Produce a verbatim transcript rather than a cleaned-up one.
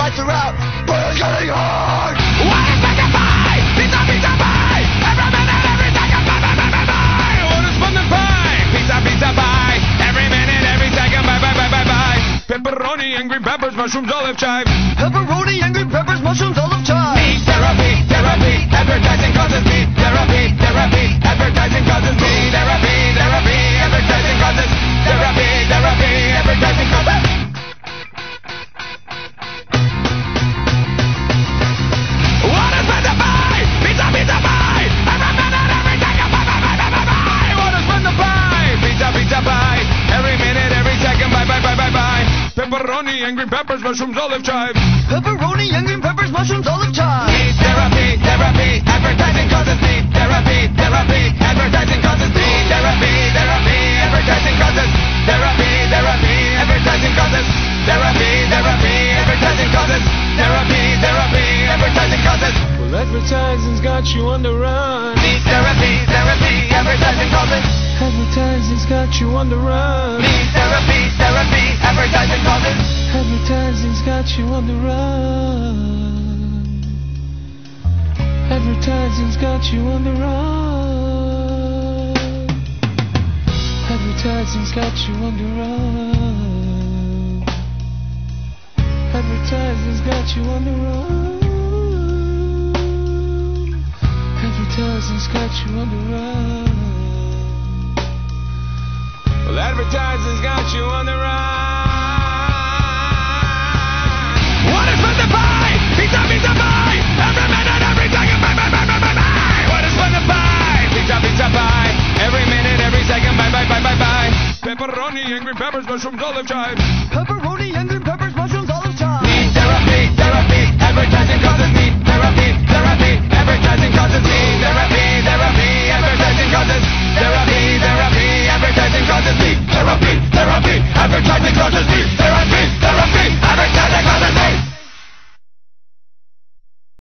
lights are out, but it's getting hard. What is meant to buy? Pizza, pizza, buy. Every minute, every second, buy, buy, buy, buy, buy. What is fun to buy? Pizza, pizza, buy. Every minute, every second, buy, buy, buy, buy, buy. Pepperoni and green peppers, mushrooms, olive chive. Pepperoni and green peppers, mushrooms, olive chive. Meat therapy, therapy, advertising causes meat therapy, therapy, advertising causes meat therapy, therapy, advertising causes therapy, therapy, advertising causes. What is meant to buy? Pizza, pizza, buy. Every minute, every second, buy, buy, buy, buy, buy, buy. What is meant to buy? Pizza, pizza, buy. Every minute, every second, buy, buy, buy, buy, buy. Pepperoni and green peppers, mushrooms, olive chive. Pepperoni and green peppers, mushrooms, olive chive. Meat therapy, therapy, advertising causes meat therapy, therapy, advertising causes meat therapy, therapy, advertising causes therapy, therapy, advertising causes therapy, therapy, advertising causes therapy, therapy, advertising causes. Well, advertising's got you on the run. Meat therapy, therapy, advertising causes. Advertising's got you on the run. Meat therapy, therapy, advertising causes. Advertising's got you on the run. Advertising's got you on the run. Advertising's got you on the run. Advertising's got you on the run. Advertising's got you on the run. Well, advertising's got you on the run. What is meant to buy? Pizza, pizza, buy. Every minute, every second, buy, buy, buy, buy, buy, buy. What is meant to buy? Pizza, pizza, buy. Every minute, every second, buy, buy, buy, buy, buy. Pepperoni and green peppers, mushrooms, olive chive. Pepperoni